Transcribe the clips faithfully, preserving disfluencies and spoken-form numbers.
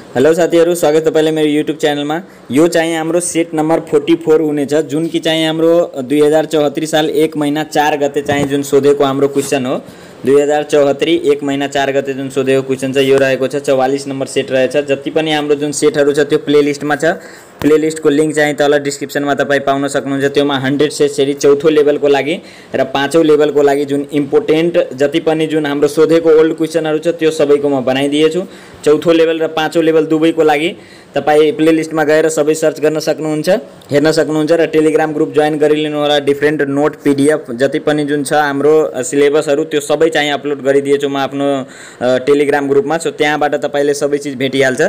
Hello साथीहरु, स्वागत तपाईलाई मेरो युट्युब च्यानलमा। यो चाहिँ हाम्रो सेट नम्बर चौवालीस हुनेछ, जुन कि चाहिँ हाम्रो दुई हजार चौहत्तरी साल एक महीना चार गते चाहिँ जुन सोधेको हाम्रो क्वेशन हो। दुई हजार चौहत्तरी एक महीना चार गते जुन सोधेको क्वेशन छ यो रहेको छ चौवालीस नम्बर सेट रहेछ। जति पनि हाम्रो जुन सेटहरु छ त्यो प्लेलिस्टमा छ। प्लेलिस्टको लिंक चाहिँ तल डिस्क्रिप्सनमा तपाई पाउन सक्नुहुन्छ। त्योमा हन्ड्रेड सेट सेरी चौथो लेभलको लागि र पाँचौं लेभलको लागि जुन इम्पोर्टेन्ट जति पनि जुन हाम्रो सोधेको ओल्ड क्वेशनहरु छ त्यो सबैको म बनाइदिएछु। चौथो लेभल र पाँचौं लेभल दुवैको लागि तपाई प्लेलिस्टमा गएर सबै सर्च गर्न सक्नुहुन्छ, हेर्न सक्नुहुन्छ र टेलिग्राम ग्रुप जोइन गरिलिनु होला। डिफरेन्ट नोट पीडीएफ जति पनि जुन छ हाम्रो सिलेबसहरु त्यो सबै चाहिँ अपलोड गरिदिएछु म आफ्नो टेलिग्राम ग्रुपमा। सो त्यहाँबाट तपाईले सबै चीज भेटिहाल्छ।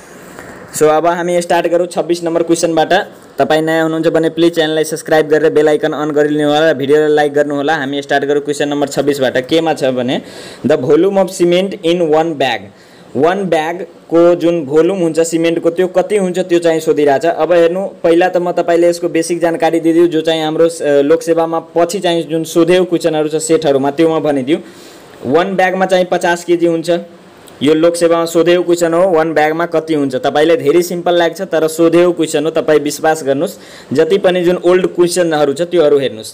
सो अब हामी स्टार्ट गरौँ छब्बीस नम्बर क्वेशनबाट। तपाई नयाँ हुनुहुन्छ भने प्लिज च्यानललाई सब्स्क्राइब गरेर बेल आइकन अन गरिदिनु होला र भिडियोलाई लाइक गर्नु होला। हामी स्टार्ट गरौँ क्वेशन नम्बर छब्बीस बाट। केमा छ भने the volume of cement in one bag. One bag को जुन भोल्युम हुन्छ सिमेन्टको त्यो कति हुन्छ त्यो चाहिँ सोधिरहेछ। अब हेर्नु, पहिला त म तपाईले यसको बेसिक जानकारी दिदिउ जो चाहिँ हाम्रो लोकसेवामा पछि चाहिँ जुन सोधेको क्वेशनहरु छ सेटहरुमा त्यो म भनिदिउ। वन ब्यागमा चाहिँ पचास केजी हुन्छ। यो लोकसेवामा सोधेको क्वेशन हो, वन ब्यागमा कति हुन्छ। तपाईले धेरै सिम्पल लाग्छ तर सोधेको क्वेशन हो, तपाई विश्वास गर्नुस्। जति पनि जुन ओल्ड क्वेशनहरु छ त्योहरु हेर्नुस्।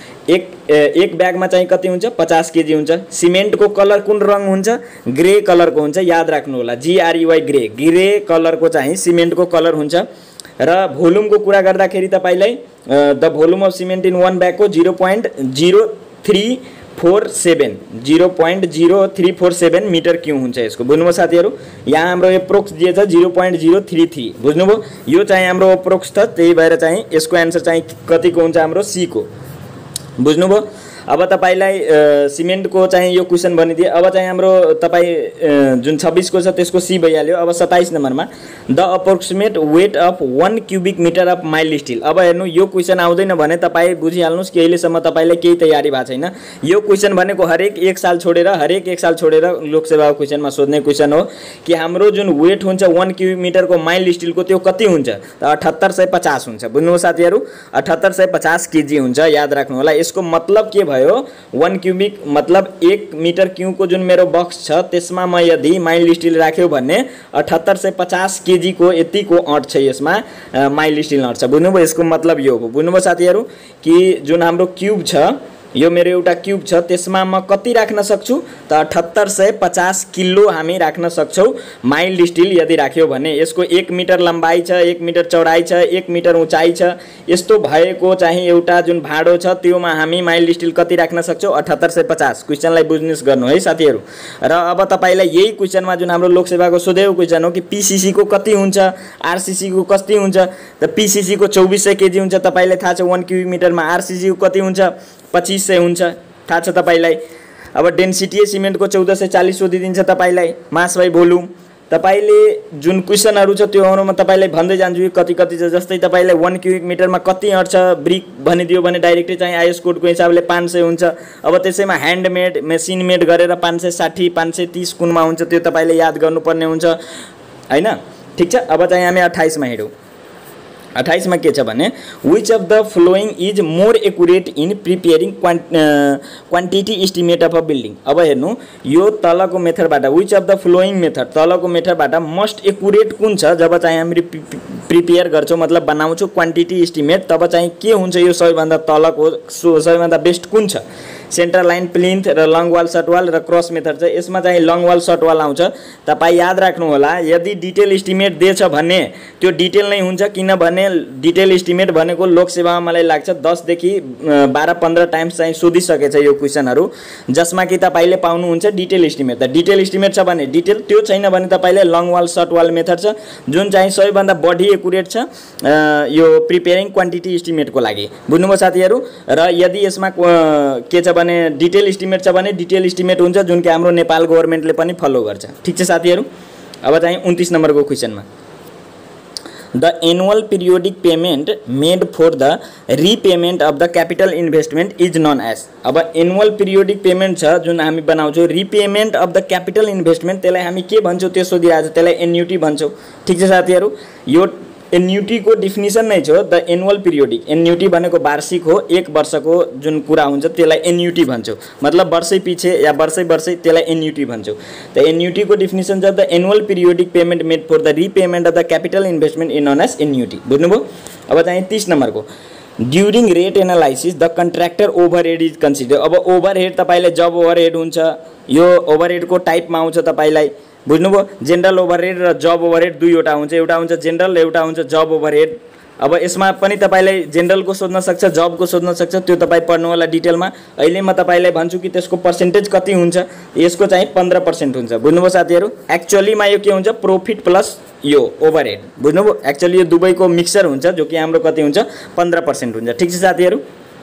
एक एक ब्यागमा चाहिँ कति हुन्छ, पचास केजी हुन्छ। सिमेन्टको कलर कुन रंग हुन्छ, ग्रे कलरको हुन्छ। याद राख्नु होला, जीआरईवाई ग्रे, ग्रे कलरको चाहिँ सिमेन्टको कलर हुन्छ। र भोल्युमको कुरा गर्दाखेरि तपाईलाई the volume of cement in one ब्यागको zero point zero three four seven zero point zero three four seven meter cube हुन्छ यसको। बुझ्नुभयो साथीहरु, यहाँ हाम्रो एप्रोक्स दिए छ zero point zero three three. बुझ्नुभयो, यो चाहिँ हाम्रो एप्रोक्स छ, त्यही भएर चाहिँ यसको आन्सर चाहिँ कतिको हुन्छ हाम्रो सी को। बुझ्नुभयो। अब तपाईलाई सिमेन्टको चाहिँ यो क्वेशन भनिदिए। अब चाहिँ हाम्रो तपाई जुन छब्बीस को छ त्यसको सी भइहाल्यो। अब सत्ताइस नम्बरमा the approximate weight of one cubic meter of mild steel. अब हेर्नु, यो क्वेशन आउँदैन भने तपाई बुझिहाल्नुस् कि अहिलेसम्म तपाईलाई केही तयारी भएको छैन। यो क्वेशन भनेको हरेक एक साल छोडेर हरेक एक साल छोडेर लोकसेवाको क्वेशनमा सोध्ने क्वेशन हो कि हाम्रो जुन वेट हुन्छ वन क्यूबिक मिटरको माइल स्टीलको त्यो कति हुन्छ, त अठहत्तर सय पचास हुन्छ। बुझ्नुभयो साथीहरु, अठहत्तर सय पचास केजी हुन्छ। याद राख्नु होला। यसको मतलब के भयो, वन क्यूबिक मतलब एक मीटर क्यूब को जुन मेरो बक्स छ त्यसमा म यदि माइल स्टील राख्यो भने अठहत्तर सय पचास केजी को यति को अट छ, यसमा माइल स्टील अट छ। बुझ्नुभयो, यसको मतलब यो हो। बुझ्नुभयो साथीहरु कि जुन हाम्रो क्यूब छ, यो मेरो एउटा क्यूब छ, त्यसमा म कति राख्न सक्छु त अठहत्तर सय पचास किलो हामी राख्न सक्छौ माइल स्टील यदि राख्यो भने। यसको एक मिटर लम्बाई छ, एक मिटर चौडाई छ, एक मिटर उचाइ छ। यस्तो भएको चाहिँ एउटा जुन भाँडो छ त्योमा हामी माइल स्टील कति राख्न सक्छौ, अठहत्तर सय पचास। क्वेशनलाई बुझ्नुस् गर्नु है साथीहरु। र अब तपाईलाई यही क्वेशनमा जुन हाम्रो लोकसेवाको सोधेको क्वेशन हो कि पीसीसी को कति हुन्छ, आरसीसी को कति हुन्छ, त पीसीसी को चौबीस सय केजी हुन्छ। तपाईलाई थाहा छ वन क्यूबिक मिटरमा। आरसीसी को कति हुन्छ, पच्चीस सय हुन्छ, थाहा छ तपाईलाई। अब डेन्सिटी सिमेन्टको चौध सय चालीस सोधिदिन्छ तपाईलाई, मास बाइ भोल्युम। तपाईले जुन क्वेशनहरु छ त्योहरुमा तपाईलाई भन्दै जान्छु कति कति छ। जस्तै तपाईलाई वन क्यूबिक मिटरमा कति अट्छ ब्रिक भनिदियो भने डाइरेक्टली चाहिँ आईएस कोडको हिसाबले पाँच सय हुन्छ। अब त्यसैमा ह्यान्डमेड मेसिन मेड गरेर पाँच सय साठी पाँच सय तीस कुनमा हुन्छ, त्यो तपाईले याद गर्नुपर्ने हुन्छ हैन। ठीक छ। अब चाहिँ हामी अट्ठाइस मा हेरौँ। अट्ठाइस में के छ भने which of the following is more accurate in preparing quantity estimate of a building. अब हेर्नु, यो तलको मेथडबाट which of the following method, तलको मेथडबाट मोस्ट एक्युरेट कुन छ जब चाहिँ हामी प्रिपेयर गर्छौं मतलब बनाउँछौं क्वान्टिटी इस्टिमेट, तब चाहिँ के हुन्छ यो सबैभन्दा तलको सबैभन्दा बेस्ट कुन छ। सेन्टर लाइन, प्लिन्थ र लङ वाल सर्ट वाल र क्रस मेथड छ। यसमा चाहिँ लङ वाल सर्ट वाल आउँछ। तपाई याद राख्नु होला, यदि डिटेल इस्टिमेट दिएछ भने त्यो डिटेल नै हुन्छ, किनभने डिटेल इस्टिमेट भनेको लोकसेवामा मलाई लाग्छ दस देखि बाह्र पन्ध्र टाइम्स चाहिँ सोधिसकेछ यो क्वेशनहरु, जसमा कि तपाईले पाउनुहुन्छ डिटेल इस्टिमेट। त डिटेल इस्टिमेट छ भने डिटेल, त्यो छैन भने तपाईले long wall short wall method छ जुन चाहिँ सबैभन्दा बढी एक्युरेट छ यो प्रिपेयरिङ क्वान्टिटी इस्टिमेटको लागि। बुझ्नुभयो साथीहरु। र यदि यसमा के छ भने डिटेल इस्टिमेट छ भने डिटेल इस्टिमेट हुन्छ जुन कि हाम्रो नेपाल गभर्नमेन्टले पनि फलो गर्छ। ठीक छ साथीहरु। अब चाहिँ उन्तीस नम्बरको क्वेशनमा the annual periodic payment made for the repayment of the capital investment is known as. अब एनुअल पिरियोडिक पेमेन्ट छ जुन हामी बनाउँछौं repayment of the capital investment, त्यसलाई हामी के भन्छौं त्यो सोधिरहेछ, त्यसलाई एन्युटी भन्छौं। ठीक छ साथीहरु। यो एन्युटी को डिफिनिसन नै छ द एनुअल पिरियोडिक। एन्युटी भनेको वार्षिक हो, एक वर्षको जुन कुरा हुन्छ त्यसलाई एन्युटी भन्छौँ, मतलब वर्षै पछि या वर्षै वर्षै त्यसलाई एन्युटी भन्छौँ। त एन्युटी को डिफिनिसन छ the annual periodic payment made for the repayment of the capital investment in none as annuity. बुझ्नुभयो? अब चाहिँ तीस नम्बरको during rate analysis the contractor overhead is consider. अब ओभरहेड तपाईँलाई जब ओभरहेड हुन्छ, यो ओभरहेडको टाइपमा आउँछ तपाईँलाई। बुझ्नुभयो? जेनरल ओभरहेड र जब ओभरहेड दुईवटा हुन्छ, एउटा हुन्छ जेनरल, एउटा हुन्छ जब ओभरहेड। अब यसमा पनि तपाईँलाई जेनरलको सोध्न सक्छ, जबको सोध्न सक्छ, त्यो तपाईँ पढ्नु होला डिटेलमा। अहिले म तपाईँलाई भन्छु कि त्यसको पर्सेन्टेज कति हुन्छ। यसको चाहिँ पन्ध्र पर्सेन्ट हुन्छ। बुझ्नुभयो साथीहरू? एक्चुअलीमा यो के हुन्छ, प्रोफिट प्लस यो ओभरहेड। बुझ्नुभयो? एक्चुअली यो दुवैको मिक्सचर हुन्छ, जो कि हाम्रो कति हुन्छ, पन्ध्र पर्सेन्ट हुन्छ। ठिक छ साथीहरू?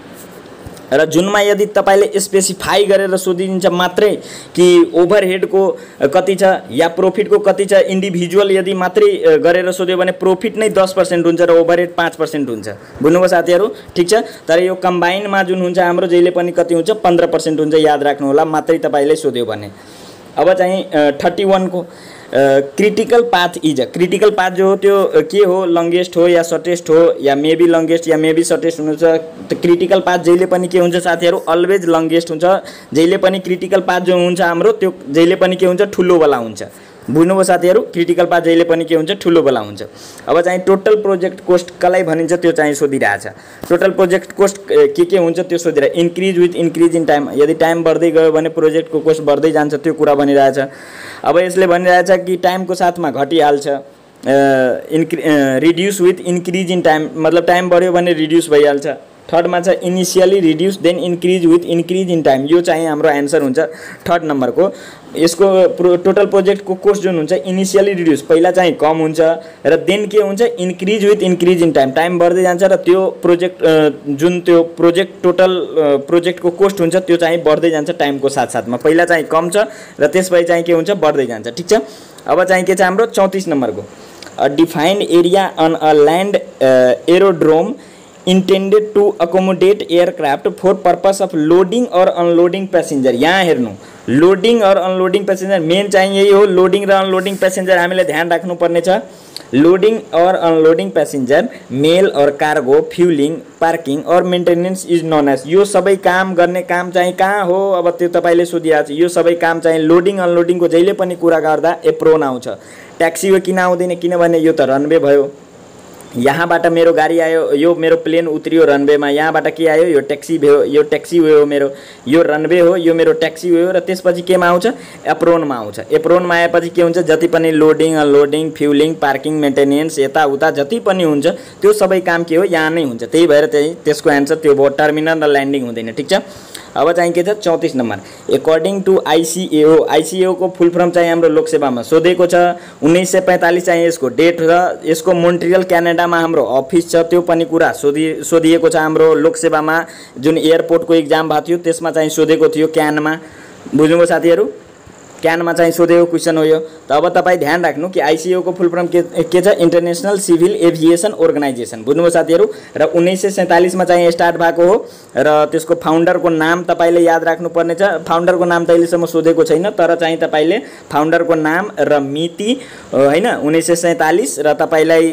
र जुनमा यदि तपाईँले स्पेसिफाई गरेर सोधिदिन्छ मात्रै कि ओभरहेडको कति छ या प्रॉफिटको कति छ, इन्डिभिजुअल यदि मात्रै गरेर सोध्यो भने प्रॉफिट नै दस पर्सेन्ट हुन्छ र ओभरहेड पाँच पर्सेन्ट हुन्छ। बुझ्नुभयो साथीहरू? ठिक छ? तर यो कम्बाइनमा जुन हुन्छ हाम्रो जहिले पनि कति हुन्छ, पन्ध्र पर्सेन्ट हुन्छ। याद राख्नु होला, मात्रै तपाईँले सोध्यो भने। अब चाहिँ थर्टी वन को critical path is a. Critical path जो हो त्यो के हो, लङ्गेस्ट हो या सर्टेस्ट हो या मेबी लङ्गेस्ट या मेबी सर्टेस्ट हुनुहुन्छ। त्यो क्रिटिकल पाथ जहिले पनि के हुन्छ साथीहरू, अलवेज लङ्गेस्ट हुन्छ। जहिले पनि क्रिटिकल पाथ जो हुन्छ हाम्रो त्यो जहिले पनि के हुन्छ, ठुलो वाला हुन्छ। बुझ्नुभयो साथीहरू? क्रिटिकल पाथ जहिले पनि के हुन्छ, ठुलो वाला हुन्छ। अब चाहिँ टोटल प्रोजेक्ट कोस्ट कसलाई भनिन्छ त्यो चाहिँ सोधिरहेछ। टोटल प्रोजेक्ट कोस्ट के के हुन्छ त्यो सोधिरह। Increase with increase in time, यदि टाइम बढ्दै गयो भने प्रोजेक्टको कोस्ट बढ्दै जान्छ, त्यो कुरा भनिरहेछ। अब यसले भनिरहेछ कि टाइमको साथमा घटिहाल्छ। Increase reduce with increase in time, मतलब टाइम बढ्यो भने रिड्युस भइहाल्छ। थर्डमा छ initially reduce then increase with increase in time. यो चाहिँ हाम्रो एन्सर हुन्छ थर्ड नम्बरको। यसको प्रो टोटल प्रोजेक्टको कोस्ट जुन हुन्छ इनिसियली रिड्युस, पहिला चाहिँ कम हुन्छ र देन के हुन्छ, increase with increase in time. Time बढ्दै जान्छ र त्यो प्रोजेक्ट जुन त्यो प्रोजेक्ट टोटल प्रोजेक्टको कोस्ट हुन्छ त्यो चाहिँ बढ्दै जान्छ टाइमको साथसाथमा। पहिला चाहिँ कम छ र त्यसपछि चाहिँ के हुन्छ, बढ्दै जान्छ। ठिक छ? अब चाहिँ के छ हाम्रो चौतिस नम्बरको defined area on a land aerodrome intended to accommodate aircraft for purpose of loading or unloading passenger। यहाँ हेर्नु, लोडिङ और अनलोडिङ प्यासेन्जर मेन चाहिँ यही हो। लोडिङ र अनलोडिङ प्यासेन्जर हामीले ध्यान राख्नुपर्ने छ। लोडिङ और unloading passenger, mail or cargo, fuelling, parking or maintenance is known as. यो सबै काम गर्ने काम चाहिँ कहाँ हो, अब त्यो तपाईँले सोधिहाल्छ। यो सबै काम चाहिँ लोडिङ अनलोडिङको जहिले पनि कुरा गर्दा एप्रोन आउँछ। ट्याक्सी वे किन आउँदैन, किनभने यो त रनवे भयो। यहाँबाट मेरो गाडी आयो, यो मेरो प्लेन उत्रियो रनवेमा, यहाँबाट के आयो, यो ट्याक्सी भयो, यो ट्याक्सी वे हो मेरो, यो रनवे हो, यो मेरो ट्याक्सी वे हो। र त्यसपछि केमा आउँछ, एप्रोनमा आउँछ। एप्रोनमा आएपछि के हुन्छ, जति पनि loading unloading fuelling parking maintenance यताउता जति पनि हुन्छ त्यो सबै काम के हो, यहाँ नै हुन्छ। त्यही भएर त्यही त्यसको एन्सर त्यो भयो, टर्मिनल र ल्यान्डिङ हुँदैन। ठिक छ? अब चाहिँ के छ चौतिस number according to ICAO. ICAO को फुल फर्म चाहिँ हाम्रो लोकसेवामा सोधेको छ। उन्नाइस सय पैँतालिस चाहिँ यसको डेट र यसको मोन्ट्रियल क्यानाडामा हाम्रो अफिस छ, त्यो पनि कुरा सोधि सोधिएको छ। हाम्रो लोकसेवामा जुन एयरपोर्टको इक्जाम भएको थियो त्यसमा चाहिँ सोधेको थियो क्यानमा। बुझ्नुभयो साथीहरू? क्यानमा चाहिँ सोधेको क्वेसन हो यो। त अब तपाईँ ध्यान राख्नु कि आइसिएओ को फुल फर्म के के छ, इन्टरनेसनल सिभिल एभिएसन अर्गनाइजेसन। बुझ्नुभयो साथीहरू? र उन्नाइस सय सैँतालिसमा चाहिँ स्टार्ट भएको हो र त्यसको फाउन्डरको नाम तपाईँले याद राख्नुपर्ने छ। फाउन्डरको नाम त अहिलेसम्म सोधेको छैन, तर चाहिँ तपाईँले फाउन्डरको नाम र मिति होइन उन्नाइस सय सैँतालिस र तपाईँलाई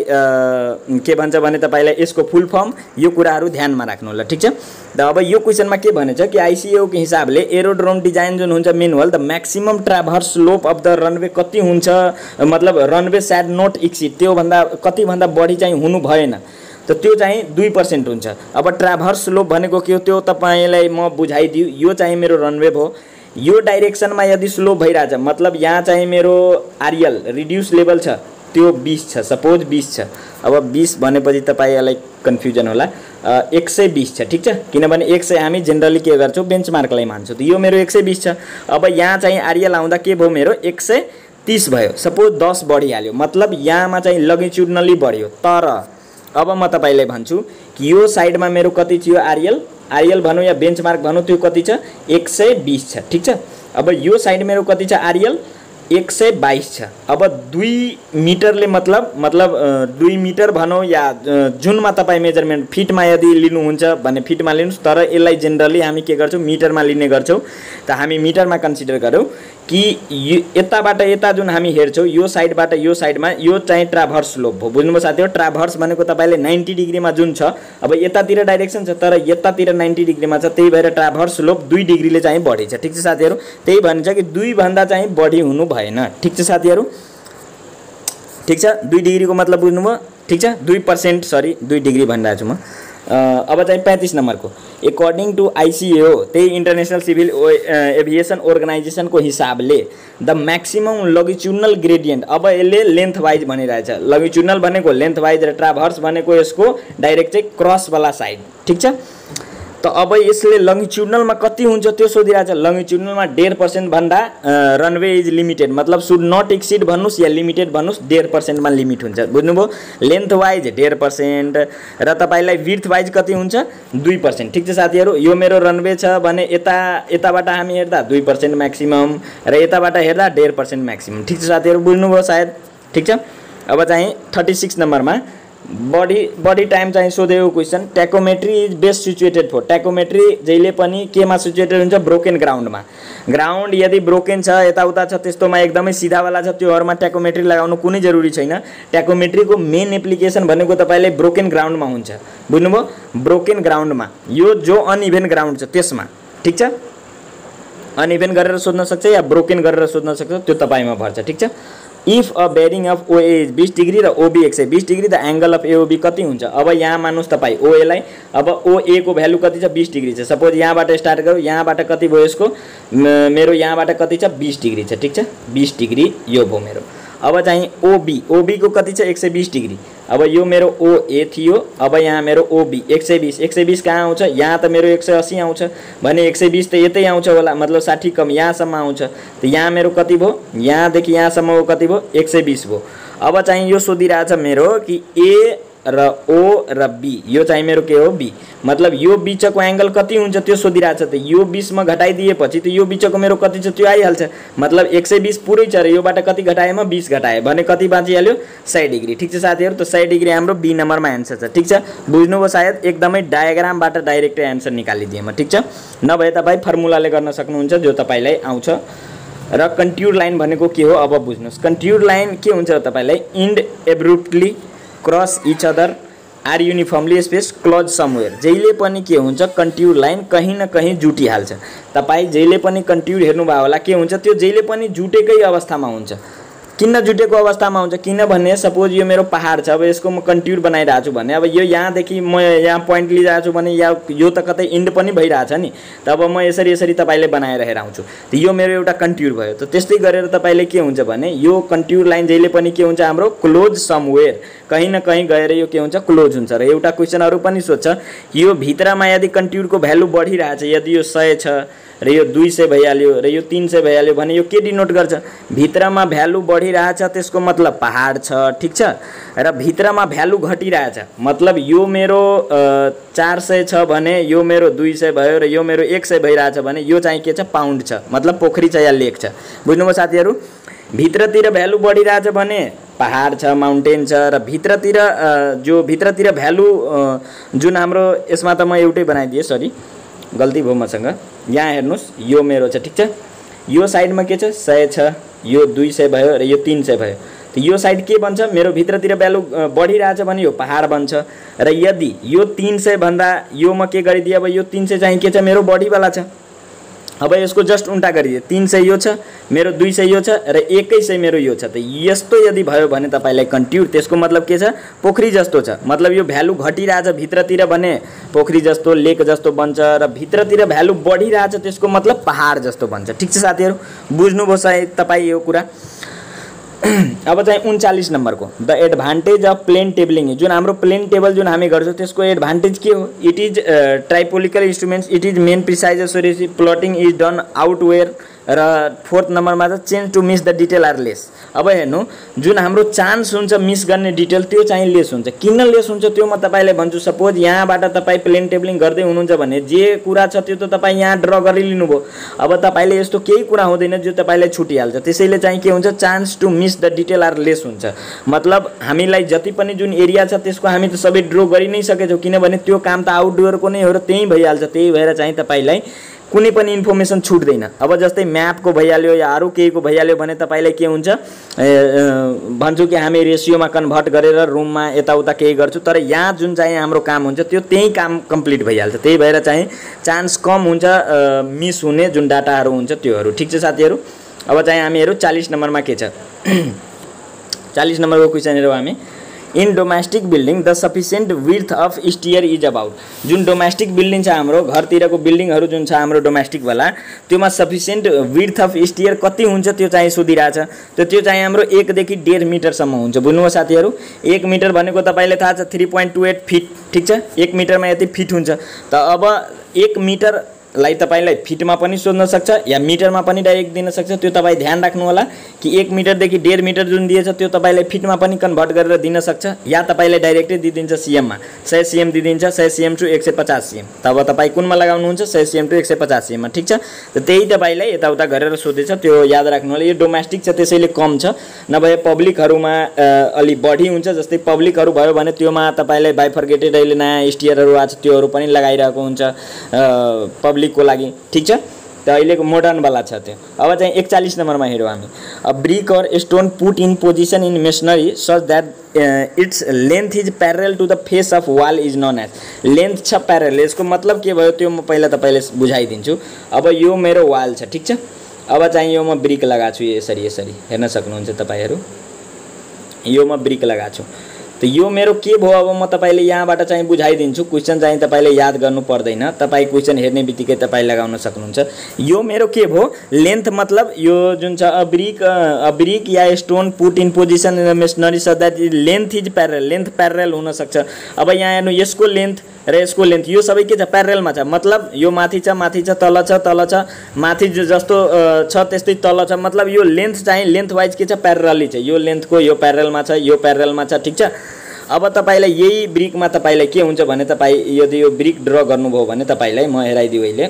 के भन्छ भने तपाईँलाई यसको फुल फर्म, यो कुराहरू ध्यानमा राख्नु होला। ठिक छ? त अब यो क्वेसनमा के भनेछ कि आइसिएओ को हिसाबले एरोड्रोम डिजाइन जुन हुन्छ manual the maximum transverse slope of the runway कति हुन्छ, मतलब रनवे स्याड नोट एक्सिड, त्योभन्दा कतिभन्दा बढी चाहिँ हुनु भएन। त त्यो चाहिँ दुई पर्सेन्ट हुन्छ। अब ट्राभर्स स्लोप भनेको के हो त्यो तपाईँलाई म बुझाइदियो। यो चाहिँ मेरो रनवे भयो, यो डाइरेक्सनमा यदि स्लोप भइरहेछ मतलब यहाँ चाहिँ मेरो आरएल रिड्युस लेभल छ त्यो बीस छ, सपोज बीस छ। अब बीस भनेपछि तपाईँलाई कन्फ्युजन होला, एक सय बीस छ। ठिक छ? किनभने एक सय हामी जेनरली के गर्छौँ, बेन्चमार्कलाई मान्छौँ। त यो मेरो एक सय बीस छ। अब यहाँ चाहिँ आरएल आउँदा के भयो, मेरो एक सय तीस भयो। सपोज दस बढिहाल्यो, मतलब यहाँमा चाहिँ लगिच्युडनली बढ्यो। तर अब म तपाईँलाई भन्छु कि यो साइडमा मेरो कति थियो आरएल, आरएल भनौँ या बेन्चमार्क भनौँ, त्यो कति छ, एक सय बीस छ। ठिक छ? अब यो साइड मेरो कति छ आरएल, एक सय बाइस छ। अब दुई मिटरले मतलब मतलब दुई मिटर भनौँ या जुनमा तपाईँ मेजरमेन्ट फिटमा यदि लिनुहुन्छ भने फिटमा लिनुहोस्, तर यसलाई जेनरली हामी के गर्छौँ, मिटरमा लिने गर्छौँ। त हामी मिटरमा कन्सिडर गरौँ कि यो यताबाट यता जुन हामी हेर्छौँ यो साइडबाट यो साइडमा यो चाहिँ ट्राभर्स स्लोप हो। बुझ्नुभयो साथीहरु, ट्राभर्स भनेको तपाईले नब्बे डिग्रीमा जुन छ, अब यतातिर डाइरेक्सन छ तर यतातिर नब्बे डिग्रीमा छ, त्यही भएर ट्राभर्स स्लोप दुई डिग्रीले चाहिँ बढी छ। ठीक छ साथीहरु, त्यही भन्छ कि दुई भन्दा चाहिँ बढी हुनु भएन। ठीक छ साथीहरु, ठीक छ, दुई डिग्रीको मतलब बुझ्नुभयो। ठीक छ, दुई पर्सेंट सरी दुई डिग्री भनिरहेको छु म। अब चाहिँ पैंतीस नंबर को एकॉर्डिंग टू आईसीएओ, त्यही इंटरनेशनल सिविल एभिएशन अर्गनाइजेशन को हिसाब ले द मैक्सिमम लॉन्गिट्यूडनल ग्रेडियंट, अब यसले लेंथ वाइज भनिरहेछ। लॉन्गिट्यूडनल भनेको लेंथ वाइज र ट्राभर्स भनेको यसको डाइरेक्ट चाहिँ क्रस वाला साइड। ठीक छ, तो अब यसले लॉन्गिट्यूडनलमा कति हुन्छ त्यो सोधिरहेछ। लॉन्गिट्यूडनलमा डेढ़ पर्सेंट भन्दा रनवे इज लिमिटेड, मतलब शुड नॉट एक्सीड भन्नुस् या लिमिटेड भन्नुस्, डेढ़ पर्सेंटमा लिमिट हुन्छ। बुझ्नुभयो, लेंथ वाइज डेढ़ पर्सेंट र तपाईलाई विड्थ वाइज कति हुन्छ दुई पर्सेंट। ठीक छ साथीहरु, यो मेरो रनवे छ भने यता यताबाट हामी हेर्दा दुई पर्सेंट मैक्सिमम र यताबाट हेर्दा डेढ़ पर्सेंट मैक्सिमम। ठीक छ साथीहरु, बुझ्नुभयो सायद। ठीक छ, अब चाहिँ छत्तीस नंबरमा बॉडी बॉडी टाइम चाहिँ सोधेको question, tacheometry is best situated for, tacheometry जहिले पनि केमा सिचुएटेड हुन्छ ब्रोकन ग्राउन्डमा। ग्राउन्ड यदि ब्रोकन छ यताउता छ त्यस्तोमा एकदमै सिधावाला छ त्योहरुमा टैकोमेट्री लगाउनु कुनै जरुरी छैन। टैकोमेट्रीको मेन एप्लिकेसन भनेको तपाईले ब्रोकन ग्राउन्डमा हुन्छ। बुझ्नुभयो, ब्रोकन ग्राउन्डमा, यो जो अनइभन ग्राउन्ड छ त्यसमा। ठीक छ, अनइभन गरेर सोध्न सक्छ या ब्रोकन गरेर सोध्न सक्छ, त्यो तपाईमा भर छ। ठीक छ, if a bearing of OA is बीस डिग्री र ओबी एक सय बीस degree the angle of AOB कति हुन्छ। अब यहाँ मान्नुस् तपाई ओए लाई, अब ओए को भ्यालु कति छ बीस डिग्री छ। सपोज यहाँबाट स्टार्ट गरौँ, यहाँबाट कति भयो यसको, मेरो यहाँबाट कति छ बीस डिग्री छ। ठीक छ, बीस डिग्री यो भयो मेरो। अब चाहिँ ओबी, ओबी को कति छ एक सय बीस डिग्री। अब यो मेरो ओए थियो, अब यहाँ मेरो ओबी एक सय बीस, एक सय बीस कहाँ आउँछ, यहाँ त मेरो एक सय अस्सी आउँछ भने एक सय बीस त यतै आउँछ होला, मतलब साठी कम यहाँसम्म आउँछ। त यहाँ मेरो कति भयो, यहाँदेखि यहाँसम्मको कति भयो एक सय बीस भयो। अब चाहिँ यो सोधिरहेछ मेरो कि ए र ओ र बी, यो चाहिँ मेरो के हो बी, मतलब यो बीचको एंगल कति हुन्छ त्यो सोधिरहेछ। त यो बीस मा घटाइदिएपछि त यो बीचको मेरो कति छ त्यो आइहाल्छ, मतलब एक सय बीस पुरै छ र योबाट कति घटाए म बीस घटाए भने कति बाँचिहाल्यो सय डिग्री। ठीक छ साथीहरु, त सय डिग्री हाम्रो बी नम्बरमा एन्सर छ। ठीक छ, बुझ्नुभयो सायद, एकदमै डायग्रामबाट डाइरेक्ट एन्सर निकालिदिए म। ठीक छ, नभए तपाई फर्मुलाले गर्न सक्नुहुन्छ जो तपाईलाई आउँछ। र कन्ट्युर लाइन भनेको के हो अब बुझ्नुस्। कन्ट्युर लाइन के हुन्छ तपाईलाई, end abruptly cross each other are uniformly spaced close somewhere. जहिले पनि के हुन्छ कन्ट्युर लाइन कहीं न कहीं जुटिहाल्छ। तपाई जहिले पनि कन्ट्युर हेर्नुभयो होला के हुन्छ, त्यो जहिले पनि जुटेकै अवस्थामा हुन्छ। किन जुटेको अवस्थामा हुन्छ, किनभने सपोज यो मेरो पहाड छ, अब यसको म कन्ट्युर बनाइरहेको छु भने अब यो यहाँदेखि म यहाँ पोइन्ट लिइरहेको छु भने या यो त कतै इन्ड पनि भइरहेछ नि, तब म यसरी यसरी तपाईले बनाएर हेराउँछु, त यो मेरो एउटा कन्ट्युर भयो। त त्यस्तै गरेर तपाईले के हुन्छ भने यो कन्ट्युर लाइन जहिले पनि के हुन्छ हाम्रो क्लोज समवेयर, कहीं न कहीं गएर यो के हुन्छ क्लोज हुन्छ। र एउटा क्वेशनहरु पनि सोध्छ, यो भित्रमा यदि कन्ट्युरको भ्यालु बढिरहेछ, यदि यो सय छ र यो दुई सय भइहाल्यो र यो तीन सय भइहाल्यो भने यो के डिनोट गर्छ, भित्रमा भ्यालु बढिरहेछ त्यसको मतलब पहाड छ। ठीक छ, र भित्रमा भ्यालु घटिरहेछ मतलब यो मेरो चार सय छ भने यो मेरो दुई सय भयो र यो मेरो एक सय भइरहेछ भने यो चाहिँ के छ पाउन्ड छ, मतलब पोखरी छ या लेक छ। बुझ्नुभयो साथीहरु, भित्रतिर भ्यालु बढिरहेछ भने पहाड छ, माउन्टेन छ, र भित्रतिर जो भित्रतिर भ्यालु जुन हाम्रो यसमा त म एउटै बनाइदिए, सरी गल्ती भयो मसँग। यहाँ हेर्नुस् यो मेरो छ। ठीक छ, यो साइडमा के छ सय छ, यो दुई सय भयो र यो तीन सय भयो। त यो साइड के बन्छ, मेरो भित्रतिर भ्यालु बढिरहेछ भने यो पहाड बन्छ। र यदि यो तीन सय भन्दा यो म के गरिदिए, अब यो तीन सय चाहिँ के छ मेरो बढीवाला छ। अब यसको जस्ट उल्टा गरिदिए, तीन सय यो छ, मेरो दुई सय यो छ र एकै सय मेरो यो छ। त यस्तो यदि भयो भने तपाईलाई कन्ट्युर, त्यसको मतलब के छ पोखरी जस्तो छ, मतलब यो भ्यालु घटिरहेछ भित्रतिर भने पोखरी जस्तो लेक जस्तो बन्छ, र भित्रतिर भ्यालु बढिरहेछ त्यसको मतलब पहाड जस्तो बन्छ। ठीक छ साथीहरु, बुझ्नुभयो सायद तपाई यो कुरा। अब चाहिँ उन्चालीस नंबर को the advantage of plane tabling, जुन हाम्रो प्लेन टेबल जुन हामी गर्छौं त्यसको एडभान्टेज के हो, इट इज ट्राइपोलिकल instruments, it is main precise accuracy, plotting is done आउटवेयर, र फोर्थ नम्बरमा छ change to miss the detail are less. अब हेर्नु जुन हाम्रो चान्स हुन्छ मिस गर्ने डिटेल त्यो चाहिँ लेस हुन्छ। किन लेस हुन्छ त्यो म तपाईलाई भन्छु। सपोज यहाँबाट तपाई प्लेन टेबलिङ गर्दै हुनुहुन्छ भने जे कुरा छ त्यो त तपाई यहाँ ड्र गरिलिनु भयो, अब तपाईले यस्तो केही कुरा हुँदैन जो तपाईलाई छुटिहाल्छ। त्यसैले चाहिँ के हुन्छ chance to miss the detail are less हुन्छ, मतलब हामीलाई जति पनि जुन एरिया छ त्यसको हामी त सबै ड्र गरि नै सकेछौँ, किनभने त्यो काम त आउटडोरको नै हो र त्यही भइहाल्छ। त्यही भएर चाहिँ तपाईलाई कुनै पनि इन्फर्मेसन छुट्दैन। अब जस्तै म्यापको भइहाल्यो या अरू केहीको भइहाल्यो भने तपाईँलाई के हुन्छ, भन्छु कि हामी रेसियोमा कन्भर्ट गरेर रुममा यताउता केही गर्छु, तर यहाँ जुन चाहिँ हाम्रो काम हुन्छ त्यो त्यही काम कम्प्लिट भइहाल्छ। त्यही भएर चाहिँ चान्स कम हुन्छ मिस हुने जुन डाटाहरू हुन्छ त्योहरू। ठिक छ साथीहरू, अब चाहिँ हामी हेरौँ चालीस नम्बरमा के छ। चालीस नम्बरको क्वेसन हेरौँ हामी। In domestic building the sufficient width of stair is about. जुन डोमेस्टिक बिल्डिङ छ हाम्रो घरतिरको बिल्डिङहरू जुन छ हाम्रो डोमेस्टिकवाला, त्योमा सफिसिएन्ट विड्थ अफ स्टियर कति हुन्छ त्यो चाहिँ सोधिरहेछ। त्यो त्यो चाहिँ हाम्रो एकदेखि डेढ मिटरसम्म हुन्छ। बुझ्नुभयो साथीहरू, एक मिटर भनेको तपाईँले थाहा छ three point two eight feet. ठिक छ, एक मिटरमा यति फिट हुन्छ। त अब एक मिटर लाई तपाईलाई फिटमा पनि सोध्न सक्छ या मिटरमा पनि डाइरेक्ट दिन सक्छ। त्यो तपाईँ ध्यान राख्नु होला कि एक मिटरदेखि डेढ मिटर जुन दिएछ त्यो तपाईँलाई फिटमा पनि कन्भर्ट गरेर दिन सक्छ, या तपाईँलाई डाइरेक्टै दिइदिन्छ सिएममा। सय सिएम दिइदिन्छ, सय सिएम टु एक सय पचास सिएम। तब तपाईँ कुनमा लगाउनुहुन्छ, सय सिएम टु एक सय पचास सिएममा। ठिक छ, त त्यही तपाईँलाई यताउता गरेर सोधेछ, त्यो याद राख्नु होला। यो डोमेस्टिक छ त्यसैले कम छ, नभए पब्लिकहरूमा अलि बढी हुन्छ। जस्तै पब्लिकहरू भयो भने त्योमा तपाईँलाई बाइफर्केटेड अहिले नयाँ स्टियरहरू आएको छ त्योहरू पनि लगाइरहेको हुन्छ पब्लिक को लागि। ठीक छ, त अहिलेको मोडर्न वाला छ त्यो। अब चाहिँ एकचालीस नम्बरमा हेरौँ हामी। A brick or stone put in position in masonry such that its length is parallel to the face of wall is known as. Length छ पैरेलल, यसको मतलब के भयो त्यो म पहिला तपाईँले बुझाइदिन्छु। अब यो मेरो वाल छ, ठीक छ। अब चाहिँ यो म ब्रिक लगाएको छु यसरी यसरी, हेर्न सक्नुहुन्छ तपाईँहरू, यो म ब्रिक लगाएको छु। त यो मेरो के भयो अब म तपाईले यहाँबाट चाहिँ बुझाइदिन्छु। क्वेशन चाहिँ तपाईले याद गर्नु पर्दैन, तपाई क्वेशन हेर्ने बित्तिकै तपाई लगाउन सक्नुहुन्छ। यो मेरो के भयो, लेन्थ मतलब यो जुन छ अ ब्रिक अ ब्रिक या stone put in position in masonry so that length is parallel. Length parallel हुन सक्छ। अब यहाँ हेर्नु यसको लेन्थ र यसको लेन्थ यो सबै के छ, पैरेललमा छ। मतलब यो माथि छ माथि छ तल छ तल छ माथि जस्तो छ त्यस्तै तल छ। मतलब यो लेन्थ चाहिँ लेन्थ वाइज के छ, पैरेलली छ। यो लेन्थको यो पैरेललमा छ, यो पैरेललमा छ। ठीक छ। अब तपाईलाई यही ब्रिकमा तपाईलाई के हुन्छ भने तपाई यदि यो ब्रिक ड्र गर्नुभयो भने तपाईलाई म हेराइदिउ अहिले।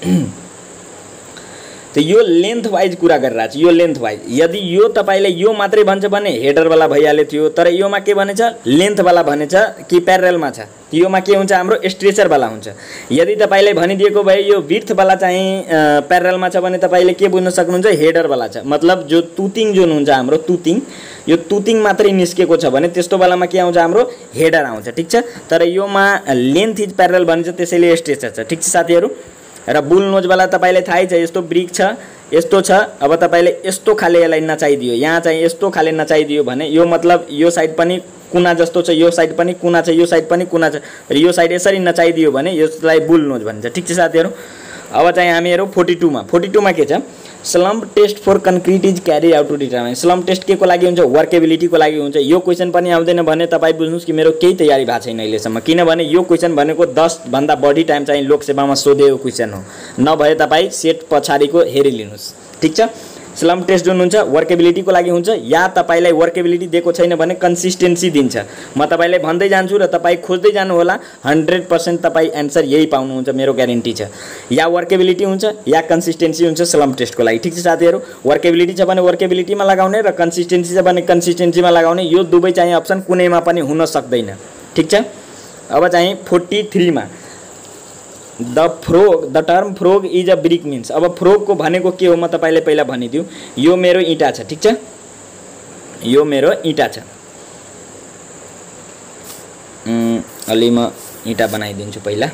त यो लेन्थ वाइज कुरा गरिरहेको छु, यो लेन्थ वाइज। यदि यो तपाईले यो मात्रै भन्छ भने हेडर वाला भइहाल्यो थियो, तर योमा के भनेछ, लेन्थ वाला भनेछ कि प्यारेललमा छ। योमा के हुन्छ, हाम्रो स्ट्रेचर वाला हुन्छ। यदि तपाईले भनिदिएको भए यो विड्थ वाला चाहिँ प्यारेललमा छ भने तपाईले के बुझ्न सक्नुहुन्छ, हेडर वाला छ। मतलब जो तुतिङ जुन हुन्छ हाम्रो तुतिङ, यो तुतिङ मात्रै निस्केको छ भने त्यस्तो बेलामा के आउँछ, हाम्रो हेडर आउँछ। ठीक छ। तर योमा लेन्थ इज प्यारेलल भनिन्छ त्यसैले स्ट्रेचर छ। ठीक छ साथीहरू। र बुल नोज वाला तपाईलाई थाहै छ, यस्तो ब्रिक छ यस्तो छ। अब तपाईले यस्तो खाले यसलाई नचाइदियो, यहाँ चाहिँ यस्तो खाले नचाइदियो भने यो मतलब यो साइड पनि कुना जस्तो छ, यो साइड पनि कुना छ, यो साइड पनि कुना छ, र यो साइड यसरी नचाइदियो भने यसलाई बुल नोज भनिन्छ। ठीक छ साथीहरू। अब चाहिँ हामी हेरौँ फोर्टी टू मा। फोर्टी टू मा के छ, slump test for concrete is carry out to determine. Slump test के को लागि हुन्छ, वर्केबिलिटीको लागि हुन्छ। यो क्वेसन पनि आउँदैन भने तपाईँ बुझ्नुहोस् कि मेरो केही तयारी भएको छैन अहिलेसम्म। किनभने यो क्वेसन भनेको दस भन्दा बढी टाइम चाहिँ लोकसेवामा सोधेको क्वेसन हो। नभए तपाईँ सेट पछाडिको हेरिलिनुहोस्। ठीक छ। स्लम्प टेस्ट जुन हुन्छ वर्केबिलिटीको लागि हुन्छ, या तपाईलाई वर्केबिलिटी दिएको छैन भने कन्सिस्टेन्सी दिन्छ। म तपाईलाई भन्दै जान्छु र तपाईँ खोज्दै जानु होला। हन्ड्रेड पर्सेन्ट तपाईँ एन्सर यही पाउनुहुन्छ, मेरो ग्यारेन्टी छ। या वर्केबिलिटी हुन्छ या कन्सिस्टेन्सी हुन्छ स्लम्प टेस्टको लागि। ठीक छ साथीहरू। वर्केबिलिटी छ भने वर्केबिलिटीमा लगाउने र कन्सिस्टेन्सी छ भने कन्सिस्टेन्सीमा लगाउने। यो दुवै चाहिँ अप्सन कुनैमा पनि हुन सक्दैन। ठीक छ। अब चाहिँ फोर्टी थ्री मा the frog the term frog is a brick means. अब फ्रोग को भनेको के हो म तपाईलाई पहिला भनिदिउ। यो मेरो इँटा छ, ठीक छ। यो मेरो इँटा छ। अलि म इँटा बनाइदिन्छु पहिला।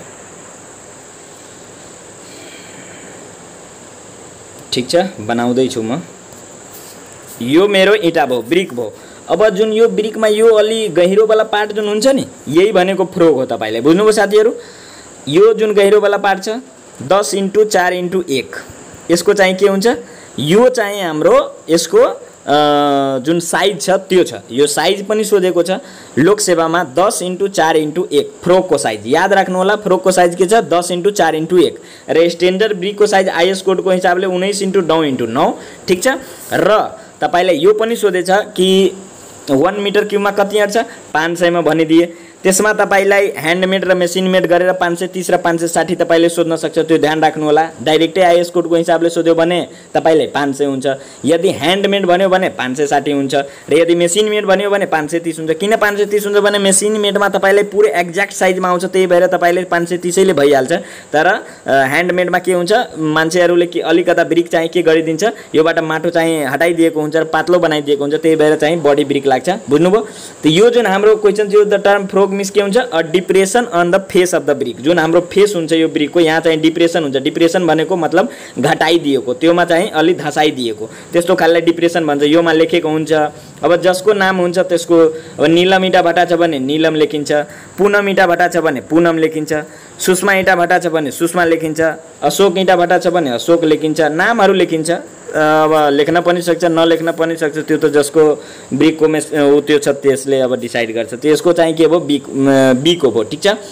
ठीक छ, बनाउँदै छु म। यो मेरो इँटा भयो, ब्रिक भयो। अब जुन यो ब्रिकमा यो अलि गहिरो वाला पार्ट जुन हुन्छ नि, यही भनेको फ्रोग हो। तपाईले बुझ्नुभयो साथीहरू। यो जुन गहिरो वाला पार्ट छ दस इन्टु चार इन्टु एक, यसको चाहिँ के हुन्छ, यो चाहिँ हाम्रो यसको जुन साइज छ त्यो छ। यो साइज पनि सोधेको छ लोकसेवामा, दस इन्टु चार इन्टु एक फ्रोगको साइज। याद राख्नु होला, फ्रोगको साइज के छ, दस इन्टु चार इन्टु एक। र स्ट्यान्डर्ड ब्रिकको साइज आइएस कोडको हिसाबले उन्नाइस इन्टु नौ इन्टु नौ। ठीक छ। र तपाईँलाई यो पनि सोधेछ कि वन मिटर क्युबमा कति अट्छ, पाँच सयमा भनिदिए। त्यसमा तपाईलाई ह्यान्डमेड र मेसिनमेड गरेर पाँच सय तीस र पाँच सय साठी तपाईले सोध्न सक्छ, त्यो ध्यान राख्नु होला। डाइरेक्टै आइएस कोडको हिसाबले सोध्यो भने तपाईले पाँच सय हुन्छ, यदि ह्यान्डमेड भन्यो भने पाँच सय साठी हुन्छ, र यदि मेसिनमेड भन्यो भने पाँच सय तीस हुन्छ। किन पाँच सय तीस हुन्छ भने मेसिनमेडमा तपाईलाई पुरै एक्ज्याक्ट साइजमा आउँछ, त्यही भएर तपाईले पाँच सय तीस ले भइहाल्छ। तर ह्यान्डमेडमा के हुन्छ, मान्छेहरूले के अलिकता ब्रिक चाहिँ के गरिदिन्छ, योबाट माटो चाहिँ हटाइदिएको हुन्छ र पातलो बनाइदिएको हुन्छ, त्यही भएर चाहिँ बडी ब्रिक लाग्छ। बुझ्नुभयो? त यो जुन हाम्रो क्वेसन थियो, द टर्म फ्रोग मिस के हुन्छ, a depression on the face of the brick. जुन हाम्रो फेस हुन्छ यो ब्रिकको, यहाँ चाहिँ डिप्रेसन हुन्छ। डिप्रेसन भनेको मतलब घटाइदिएको, त्योमा चाहिँ अलि धसाइदिएको, त्यस्तो खाललाई डिप्रेसन भन्छ। योमा लेखेको हुन्छ। अब जसको नाम हुन्छ त्यसको, अब नीलम इटा भट्टा छ भने नीलम लेखिन्छ, पूनम इटा भट्टा छ भने पूनम लेखिन्छ, सुषमा इटा भट्टा छ भने सुषमा लेखिन्छ, अशोक इटा भट्टा छ भने अशोक लेखिन्छ, नामहरू लेखिन्छ। अब लेख्न पनि सक्छ, नलेख्न पनि सक्छ, त्यो त जसको ब्रिकको मेस ऊ त्यो छ त्यसले अब डिसाइड गर्छ। त्यसको चाहिँ के भयो, बिक बिको भयो। ठिक छ।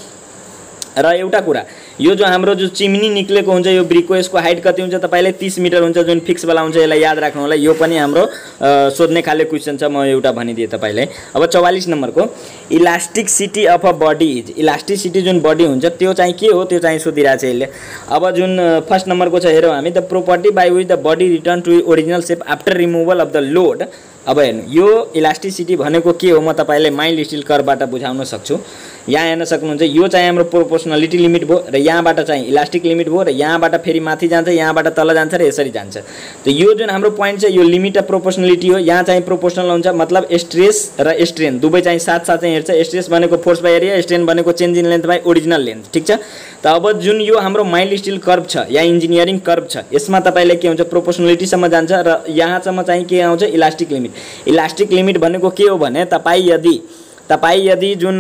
र एउटा कुरा, यो जो हाम्रो जो चिम्नी निक्लेको हुन्छ यो ब्रिकको, यसको हाइट कति हुन्छ तपाईलाई तीस मिटर हुन्छ, जुन फिक्स वाला हुन्छ। यसलाई याद राख्नु होला, यो पनि हाम्रो सोध्ने खाले क्वेसन छ, म एउटा भनिदिएँ तपाईलाई। अब चौवालीस नम्बरको, elasticity of a body is, elasticity जुन बडी हुन्छ त्यो चाहिँ के हो, त्यो चाहिँ सोधिरहेको छ यसले। अब जुन फर्स्ट नम्बरको छ हेरौँ हामी, the property by which the body return to original shape after removal of the load. अब हेर्नु, यो इलास्टिसिटी भनेको के हो, म तपाईलाई माइल्ड स्टिल कर्वबाट बुझाउन सक्छु। यहाँ हेर्न सक्नुहुन्छ, यो चाहिँ हाम्रो प्रोपोर्सनलिटी लिमिट भयो, र यहाँबाट चाहिँ इलास्टिक लिमिट भयो, र यहाँबाट फेरि माथि जान्छ, यहाँबाट तल जान्छ, र यसरी जान्छ। त यो जुन हाम्रो पोइन्ट छ यो लिमिट अफ प्रोपोर्सनलिटी हो। यहाँ चाहिँ प्रोपोर्सनल हुन्छ, मतलब स्ट्रेस र स्ट्रेन दुवै चाहिँ साथ साथ चाहिँ हेर्छ। स्ट्रेस भनेको फोर्स बाई एरिया, स्ट्रेन भनेको change in length by original length. ठिक छ। त अब जुन यो हाम्रो माइल्ड स्टिल कर्व छ या इन्जिनियरिङ कर्व छ, यसमा तपाईलाई के हुन्छ, प्रोपोर्सनलिटीसम्म जान्छ, र यहाँसम्म चाहिँ के आउँछ, इलास्टिक लिमिट। इलास्टिक लिमिट भनेको के हो भने, तपाईँ यदि तपाईँ यदि जुन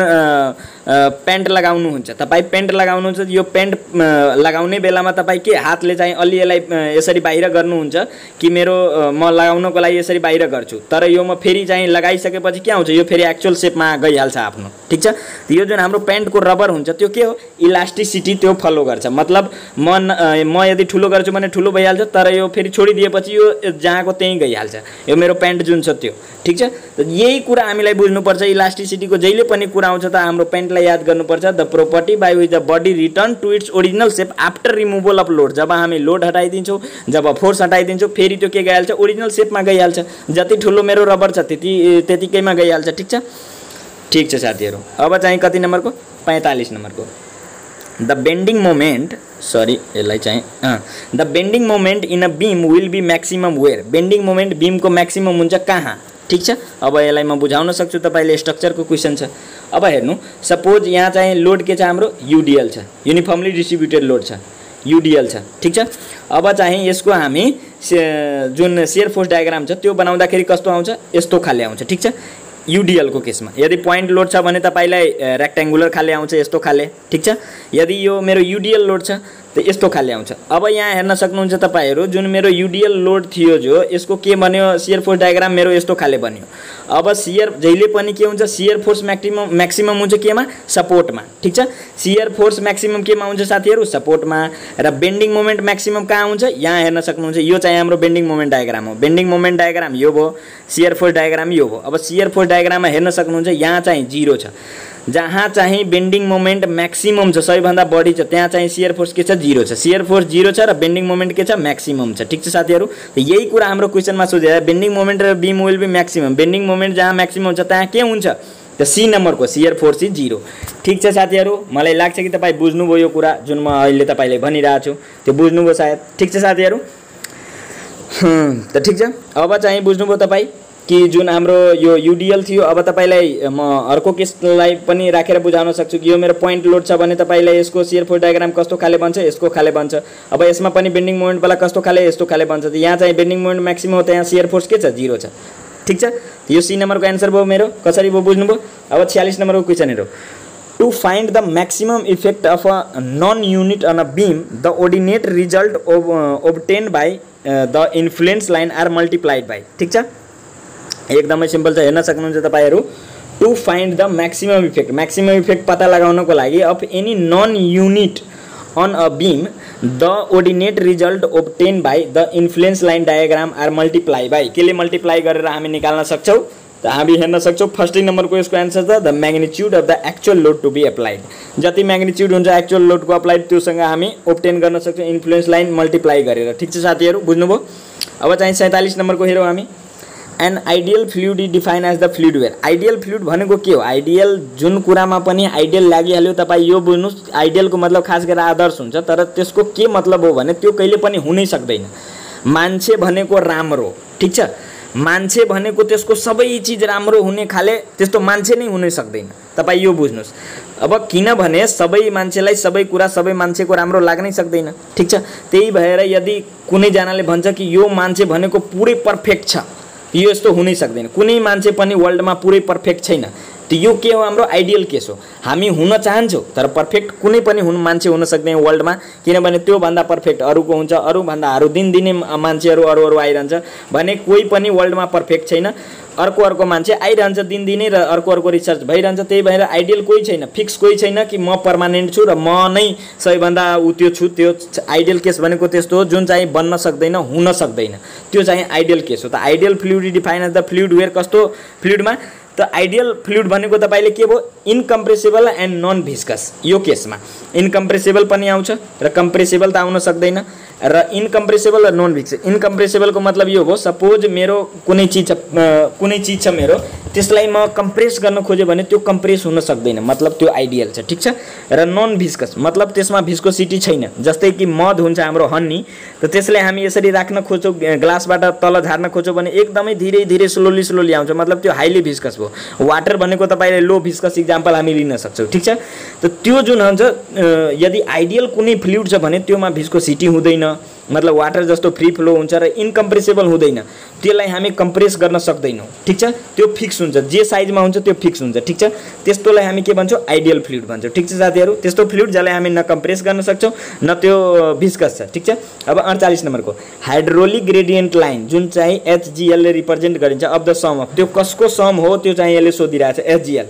पेन्ट लगाउनुहुन्छ, तपाईँ पेन्ट लगाउनुहुन्छ, यो पेन्ट लगाउने बेलामा तपाईँ के हातले चाहिँ अलि यसलाई यसरी बाहिर गर्नुहुन्छ कि मेरो म लगाउनको लागि यसरी बाहिर गर्छु, तर यो म फेरि चाहिँ लगाइसकेपछि के आउँछ, यो फेरि एक्चुअल सेपमा गइहाल्छ आफ्नो। ठिक छ। यो जुन हाम्रो पेन्टको रबर हुन्छ त्यो के हो, इलास्टिसिटी त्यो फलो गर्छ। मतलब म म यदि ठुलो गर्छु भने ठुलो भइहाल्छ, तर यो फेरि छोडिदिएपछि यो जहाँको त्यहीँ गइहाल्छ, यो मेरो पेन्ट जुन छ त्यो। ठिक छ। त यही कुरा हामीलाई बुझ्नुपर्छ। इलास्टिसिटीको जहिले पनि कुरा आउँछ त हाम्रो पेन्टलाई याद गर्नुपर्छ, the property by which the body return to its original shape after removal of load. जब हामी लोड हटाइदिन्छौँ, जब फोर्स हटाइदिन्छौँ, फेरि त्यो के गइहाल्छ, ओरिजिनल सेपमा गइहाल्छ। जति ठुलो मेरो रबर छ त्यति त्यतिकैमा गइहाल्छ। ठिक छ। ठिक छ साथीहरू। अब चाहिँ कति नम्बरको, पैँतालिस नम्बरको, द बेन्डिङ मोमेन्ट सरी यसलाई चाहिँ the bending moment in a beam will be maximum where. Bending moment बीमको म्याक्सिमम हुन्छ कहाँ। ठिक छ। अब यसलाई म बुझाउन सक्छु, तपाईले स्ट्रक्चरको क्वेसन छ। अब हेर्नु, सपोज यहाँ चाहिँ लोड के छ हाम्रो, युडिएल छ, युनिफर्मली डिस्ट्रिब्युटेड लोड छ, युडिएल छ। ठिक छ। अब चाहिँ यसको हामी जुन शियर फोर्स डायग्राम छ त्यो बनाउँदाखेरि कस्तो आउँछ, यस्तो खाले आउँछ। ठिक छ। युडिएलको केसमा यदि पोइन्ट लोड छ भने तपाईलाई रेक्टेङ्गुलर खाले आउँछ, यस्तो खाले। ठिक छ। यदि यो मेरो युडिएल लोड छ त यस्तो खाले आउँछ। अब यहाँ हेर्न सक्नुहुन्छ तपाईहरू, जुन मेरो युडिएल लोड थियो जो यसको के बन्यो, शियर फोर्स डायग्राम मेरो यस्तो खाले बन्यो। अब शियर जहिले पनि के हुन्छ, शियर फोर्स म्याक्सिमम म्याक्सिमम हुन्छ केमा, सपोर्टमा। ठिक छ। शियर फोर्स म्याक्सिमम केमा हुन्छ साथीहरू, सपोर्टमा। र बेन्डिङ मोमेन्ट म्याक्सिमम कहाँ हुन्छ, यहाँ हेर्न सक्नुहुन्छ, यो चाहिँ हाम्रो बेन्डिङ मोमेन्ट डायग्राम हो। बेन्डिङ मोमेन्ट डायग्राम यो भयो, शियर फोर्स डायग्राम यो भयो। अब शियर फोर्स डायग्राममा हेर्न सक्नुहुन्छ यहाँ चाहिँ जिरो छ, जहाँ चाहिँ बेन्डिङ मोमेन्ट म्याक्सिमम छ, सबैभन्दा बढी छ, त्यहाँ चाहिँ शियर फोर्स के छ, जिरो छ। शियर फोर्स जिरो छ र बेन्डिङ मोमेन्ट के छ, म्याक्सिमम छ। ठिक छ साथीहरू। यही कुरा हाम्रो क्वेसनमा सोधेर, बेन्डिङ मोमेन्ट र beam will be maximum. Bending moment जहाँ म्याक्सिमम छ त्यहाँ के हुन्छ, त सी नम्बरको शियर फोर्स इज जिरो। ठिक छ साथीहरू। मलाई लाग्छ कि तपाईँ बुझ्नुभयो यो कुरा जुन म अहिले तपाईँलाई भनिरहेको छु, त्यो बुझ्नुभयो सायद। ठिक छ साथीहरू। त ठिक छ। अब चाहिँ बुझ्नुभयो तपाईँ कि जुन हाम्रो यो युडिएल थियो। अब तपाईलाई म अर्को केसलाई पनि राखेर बुझाउन सक्छु कि यो मेरो पोइन्ट लोड छ भने तपाईलाई यसको शियर फोर्स डायग्राम कस्तो खाले बन्छ, यसको खाले बन्छ। अब यसमा पनि बेन्डिङ मोमेन्ट वाला कस्तो खाले, यस्तो खाले बन्छ। त यहाँ चाहिँ बेन्डिङ मोमेन्ट म्याक्सिमम हो, त्यहाँ शियर फोर्स के छ, जिरो छ। ठिक छ। यो सी नम्बरको एन्सर भयो मेरो। कसरी भयो बुझ्नुभयो। अब छयालिस नम्बरको क्वेसन हेरौँ। To find the maximum effect of a non unit on a beam, the ordinate result obtained by the influence line are multiplied by. ठिक छ। एकदमै सिम्पल छ, हेर्न सक्नुहुन्छ तपाईहरू। To find the maximum effect, maximum effect पत्ता लगाउनको लागि of any non unit on a beam, the ordinate result obtain by the influence line diagram are multiply by. केले मल्टिप्लाई गरेर हामी निकाल्न सक्छौँ, त हामी हेर्न सक्छौँ फर्स्टै नम्बरको यसको एन्सर छ the magnitude of the actual load to be applied. जति म्याग्निट्युड हुन्छ एक्चुअल लोडको अप्लाइड त्योसँग हामी ओब्टेन गर्न सक्छौँ इन्फ्लुएन्स लाइन मल्टिप्लाई गरेर। ठिक छ साथीहरू, बुझ्नुभयो। अब चाहिँ सैँतालिस नम्बरको हेरौँ हामी। An ideal fluid is define as the fluid where. Ideal fluid भनेको के हो? आइडियल जुन कुरामा पनि आइडियल लागिहाल्यो तपाईँ यो बुझ्नुहोस्, आइडियलको मतलब खास गरेर आदर्श हुन्छ, तर त्यसको के मतलब हो भने त्यो कहिले पनि हुनै सक्दैन। मान्छे भनेको राम्रो, ठिक छ, मान्छे भनेको त्यसको सबै चिज राम्रो हुने खाले त्यस्तो मान्छे नै हुनै सक्दैन। तपाईँ यो बुझ्नुहोस्। अब किनभने सबै मान्छेलाई सबै कुरा सबै मान्छेको राम्रो लाग्नै सक्दैन, ठिक छ। त्यही भएर यदि कुनैजनाले भन्छ कि यो मान्छे भनेको पुरै पर्फेक्ट छ, यो यस्तो हुनै सक्दैन। कुनै मान्छे पनि वर्ल्डमा पुरै पर्फेक्ट छैन। त यो के हो? हाम्रो आइडियल केस हो। हामी हुन चाहन्छौँ तर पर्फेक्ट कुनै पनि हुन मान्छे हुन सक्दैन वर्ल्डमा, किनभने त्योभन्दा पर्फेक्ट अरूको हुन्छ, अरूभन्दा अरू दिनदिनै मान्छेहरू अरू अरू आइरहन्छ भने कोही पनि वर्ल्डमा पर्फेक्ट छैन। अर्को अर्को मान्छे आइरहन्छ दिनदिनै र अर्को अर्को रिसर्च भइरहन्छ। त्यही भएर आइडियल कोही छैन, फिक्स कोही छैन कि म पर्मानेन्ट छु र म नै सबैभन्दा उ त्यो छु। त्यो आइडियल केस भनेको त्यस्तो हो जुन चाहिँ बन्न सक्दैन, हुन सक्दैन, त्यो चाहिँ आइडियल केस हो। त ideal fluid define as the fluid where कस्तो फ्लुइडमा त आइडियल फ्लुइड भनेको तपाईँले के भयो? Incompressible and non viscous. यो केसमा इनकम्प्रेसिबल पनि आउँछ र कम्प्रेसिबल त आउन सक्दैन, र इनकम्प्रेसिबल र नन भिस्कस। इनकम्प्रेसिबलको मतलब यो हो सपोज मेरो कुनै चिज छ कुनै चिज छ मेरो, त्यसलाई म कम्प्रेस गर्न खोजेँ भने त्यो कम्प्रेस हुन सक्दैन, मतलब त्यो आइडियल छ, ठिक छ। र नन भिस्कस मतलब त्यसमा भिस्कोसिटी छैन। जस्तै कि मद हुन्छ हाम्रो हनी, त त्यसलाई हामी यसरी राख्न खोज्छौँ, ग्लासबाट तल झार्न खोज्छौँ भने एकदमै धीरे धीरे स्लोली स्लोली आउँछ, मतलब त्यो हाइली भिस्कस भयो। वाटर भनेको तपाईँले लो भिस्कस इक्जाम्पल हामी लिन सक्छौँ, ठिक छ। त त्यो जुन हुन्छ यदि आइडियल कुनै फ्लुइड छ भने त्योमा भिस्कोसिटी हुँदैन, मतलब वाटर जस्तो फ्री फ्लो हुन्छ, र इनकम्प्रेसिबल हुँदैन, त्यसलाई हामी कम्प्रेस गर्न सक्दैनौँ, ठिक छ। त्यो फिक्स हुन्छ, जे साइजमा हुन्छ त्यो फिक्स हुन्छ, ठिक छ। त्यस्तोलाई हामी के भन्छौँ? आइडियल फ्लुइड भन्छौँ, ठिक छ साथीहरू। त्यस्तो फ्लुइड जसलाई हामी न कम्प्रेस गर्न सक्छौँ न त्यो भिस्कस छ, ठिक छ। अब अडचालिस नम्बरको हाइड्रोलिक ग्रेडियन्ट लाइन जुन चाहिँ एचजिएलले रिप्रेजेन्ट गरिन्छ अफ द सम अफ, त्यो कसको सम हो त्यो चाहिँ यसले सोधिरहेछ। एचजिएल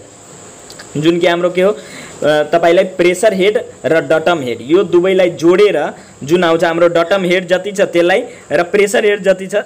जुन कि हाम्रो के हो? तपाईलाई प्रेसर हेड र डटम हेड, यो दुवैलाई जोडेर जुन आउँछ हाम्रो डटम हेड जति छ त्यसलाई र प्रेसर हेड जति छ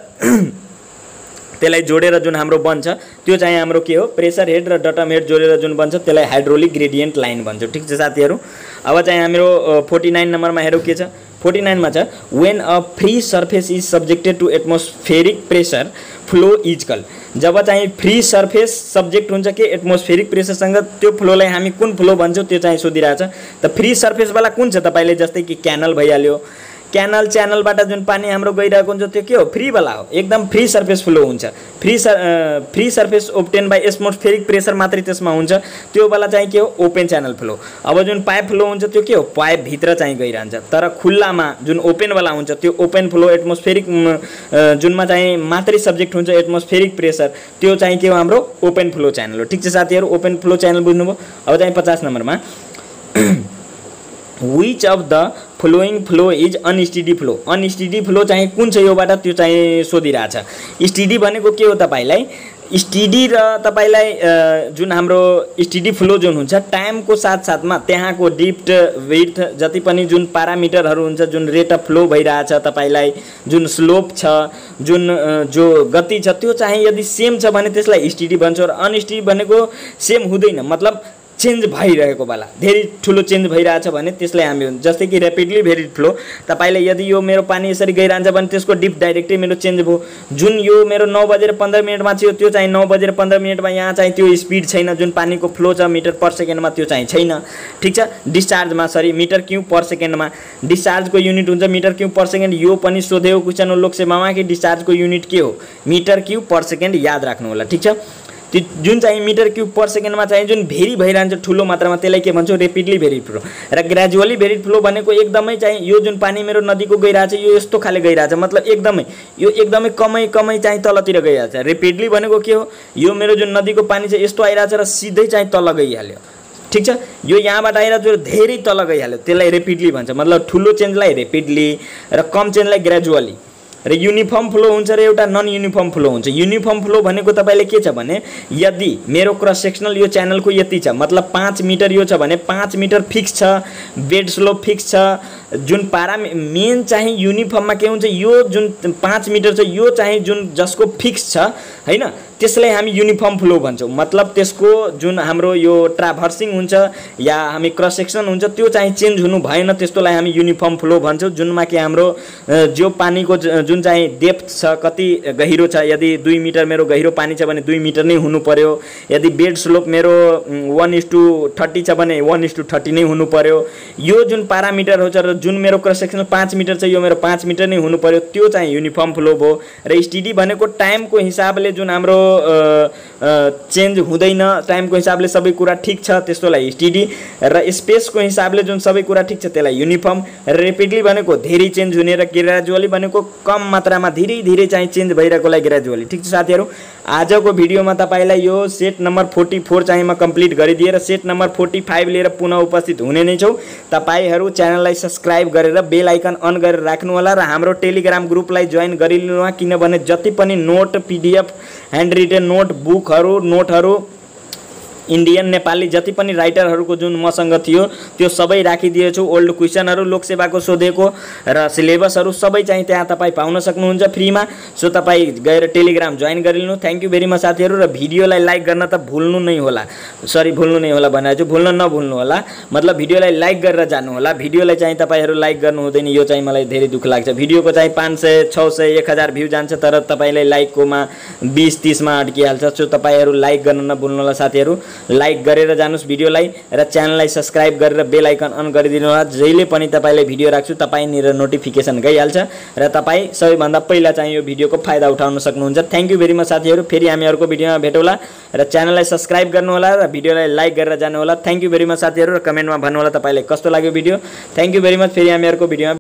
त्यसलाई जोडेर जुन हाम्रो बन्छ त्यो चाहिँ हाम्रो के हो? प्रेसर हेड र डटम हेड जोडेर जुन बन्छ त्यसलाई हाइड्रोलिक ग्रेडियन्ट लाइन भन्छौँ, ठिक छ साथीहरू। अब चाहिँ हाम्रो फोर्टी नाइन नम्बरमा हेरौँ के छ। फोर्टी नाइनमा छ when a free surface is subjected to atmospheric pressure flow is call. जब चाहिँ फ्री सर्फेस सब्जेक्ट हुन्छ कि एटमोस्फेरिक प्रेसरसँग, त्यो फ्लोलाई हामी कुन फ्लो भन्छौँ त्यो चाहिँ सोधिरहेछ। त फ्री सर्फेसवाला कुन छ? तपाईँले जस्तै कि क्यानल भइहाल्यो, क्यानल च्यानलबाट जुन पानी हाम्रो गइरहेको हुन्छ त्यो के हो? फ्रीवाला हो, एकदम फ्री सर्फेस फ्लो हुन्छ। फ्री सर free surface obtain by atmospheric pressure मात्रै त्यसमा हुन्छ, त्यो वाला चाहिँ के हो? Open channel flow. अब जुन पाइप फ्लो हुन्छ त्यो के हो? पाइप भित्र चाहिँ गइरहन्छ। तर खुल्लामा जुन ओपनवाला हुन्छ त्यो ओपन फ्लो एटमोस्फेरिक जुनमा चाहिँ मात्रै सब्जेक्ट हुन्छ एटमोस्फेरिक प्रेसर, त्यो चाहिँ के हो? हाम्रो ओपन फ्लो च्यानल हो, ठिक छ साथीहरू। ओपन फ्लो च्यानल बुझ्नुभयो। अब चाहिँ पचास नम्बरमा which of the flowing flow is unsteady flow. Unsteady flow चाहिँ कुन छ योबाट त्यो चाहिँ सोधिरहेछ। स्टेडी भनेको के हो? तपाईँलाई स्टेडी र तपाईँलाई जुन हाम्रो स्टेडी फ्लो जुन हुन्छ टाइमको साथसाथमा त्यहाँको डिप्थ विड्थ जति पनि जुन पारामिटरहरू हुन्छ, जुन रेट अफ फ्लो भइरहेछ, तपाईँलाई जुन स्लोप छ, जुन जो गति छ, त्यो चाहिँ यदि सेम छ भने त्यसलाई स्टेडी भन्छौँ। र अनस्टेडी भनेको सेम हुँदैन, मतलब चेन्ज भइरहेको बेला धेरै ठुलो चेन्ज भइरहेछ भने त्यसलाई हामी जस्तै कि ऱ्यापिडली भेरिड फ्लो। तपाईँले यदि यो मेरो पानी यसरी गइरहन्छ भने त्यसको डिप डाइरेक्टै मेरो चेन्ज भयो। जुन यो मेरो नौ बजेर पन्ध्र मिनटमा थियो त्यो चाहिँ नौ बजेर पन्ध्र मिनटमा यहाँ चाहिँ त्यो स्पिड छैन, जुन पानीको फ्लो छ मिटर पर सेकेन्डमा त्यो चाहिँ छैन, ठिक छ। डिस्चार्जमा सरी मिटर क्युब पर सेकेन्डमा डिस्चार्जको युनिट हुन्छ मिटर क्युब पर सेकेन्ड। यो पनि सोधेको क्वेसन हो लोकसेवामा कि डिस्चार्जको युनिट के हो? मिटर क्युब पर सेकेन्ड, याद राख्नु होला, ठिक छ। त्यो जुन चाहिँ मिटर क्युब पर सेकेन्डमा चाहिँ जुन भेरी भइरहन्छ ठुलो मात्रामा त्यसलाई के भन्छौँ? Rapidly varied flow. र ग्रेजुअली भेरिड फ्लो भनेको एकदमै चाहिँ यो जुन पानी मेरो नदीको गइरहेछ यो यस्तो खाले गइरहेछ, मतलब एकदमै यो एकदमै कमै कमै चाहिँ तलतिर गइरहेछ। ऱ्यापिडली भनेको के हो? यो मेरो जुन नदीको पानी छ यस्तो आइरहेछ र सिधै चाहिँ तल गइहाल्यो, ठिक छ। यो यहाँबाट आइरहेछ जो धेरै तल गइहाल्यो त्यसलाई ऱ्यापिडली भन्छ, मतलब ठुलो चेन्जलाई ऱ्यापिडली र कम चेन्जलाई ग्रेजुअली। र युनिफर्म फ्लो हुन्छ र एउटा नन युनिफर्म फ्लो हुन्छ। युनिफर्म फ्लो भनेको तपाईँले के छ भने यदि मेरो क्रस सेक्सनल यो च्यानलको यति छ, मतलब पाँच मिटर यो छ भने पाँच मिटर फिक्स छ, बेड स्लोप फिक्स छ, जुन पारा मेन चाहिँ युनिफर्ममा के हुन्छ यो जुन पाँच मिटर छ यो चाहिँ जुन जसको फिक्स छ हैन त्यसलाई हामी युनिफर्म फ्लो भन्छौँ। मतलब त्यसको जुन हाम्रो यो ट्राभर्सिङ हुन्छ या हामी क्रस सेक्सन हुन्छ त्यो चाहिँ चेन्ज हुनु भएन, त्यस्तोलाई हामी युनिफर्म फ्लो भन्छौँ। जुनमा कि हाम्रो जो पानीको जुन चाहिँ डेप्थ छ कति गहिरो छ, यदि दुई मिटर मेरो गहिरो पानी छ भने दुई मिटर नै हुनु पर्यो, यदि बेड स्लोप मेरो वन इज टू थर्टी छ भने वन इज टू थर्टी नै हुनु पर्यो। यो जुन पारामिटरहरू छ र जुन मेरो क्रस सेक्सन पाँच मिटर छ यो मेरो पाँच मिटर नै हुनु पर्यो, त्यो चाहिँ युनिफर्म फ्लो भयो। र स्टिडी भनेको टाइमको हिसाबले जुन हाम्रो चेन्ज हुँदैन, टाइमको हिसाबले सबै कुरा ठिक छ त्यस्तोलाई स्टिडी, र स्पेसको हिसाबले जुन सबै कुरा ठिक छ त्यसलाई युनिफर्म। र रेपिडली भनेको धेरै चेन्ज हुने र ग्रेजुअली भनेको कम मात्रामा धीरे धीरे चाहिँ चेन्ज भइरहेकोलाई ग्रेजुअली। ठिक छ साथीहरू, आजको भिडियोमा तपाईलाई यो सेट नम्बर फोर्टी फोर चाहिँ म कम्प्लिट गरिदिए र सेट नम्बर फोर्टी फाइभ लिएर पुनः उपस्थित हुने नै छौँ। तपाईहरू च्यानललाई सब्स्क्राइब गरेर बेल आइकन अन गरेर राख्नुहोला र हाम्रो टेलिग्राम ग्रुपलाई जोइन गरिलिनुहोला, किनभने जति पनि note PDF hand written note बुकहरू नोटहरू इन्डियन नेपाली जति पनि राइटरहरूको जुन मसँग थियो त्यो सबै राखिदिएछु। ओल्ड क्वेसनहरू लोकसेवाको सोधेको र सिलेबसहरू सबै चाहिँ त्यहाँ तपाईँ पाउन सक्नुहुन्छ फ्रीमा। सो तपाईँ गएर टेलिग्राम जोइन गरिलिनु। थ्याङ्क यू भेरी मच साथीहरू, र भिडियोलाई लाइक गर्न त भुल्नु नै होला, सरी भुल्नु नै होला भनेको छु, भुल्न नभुल्नु होला, मतलब भिडियोलाई लाइक गरेर जानु होला। भिडियोलाई चाहिँ तपाईहरू लाइक गर्नु हुँदैन, यो चाहिँ मलाई धेरै दुःख लाग्छ। भिडियोको चाहिँ पाँच सय छ सय एक हजार भ्यू जान्छ तर तपाईँलाई लाइककोमा बिस तिसमा अड्किहाल्छ। सो तपाईँहरू लाइक गर्न नभुल्नु होला साथीहरू, लाइक गरेर जानुस् भिडियोलाई र च्यानललाई सब्स्क्राइब गरेर बेल आइकन अन गरिदिनु होला। जहिले पनि तपाईलाई भिडियो राख्छु तपाईनिर नोटिफिकेसन गइहाल्छ र तपाईँ सबैभन्दा पहिला चाहिँ यो भिडियोको फाइदा उठाउन सक्नुहुन्छ। थ्याङ्क यू भेरी मच साथीहरू, फेरि हामी अर्को भिडियोमा भेटौँला र च्यानललाई सब्स्क्राइब गर्नुहोला र भिडियोलाई लाइक गरेर जानुहोला। थ्याङ्क यू भेरी मच साथीहरू, र कमेन्टमा भन्नुहोला तपाईँलाई कस्तो लाग्यो video. Thank you very much, फेरि हामी अर्को भिडियोमा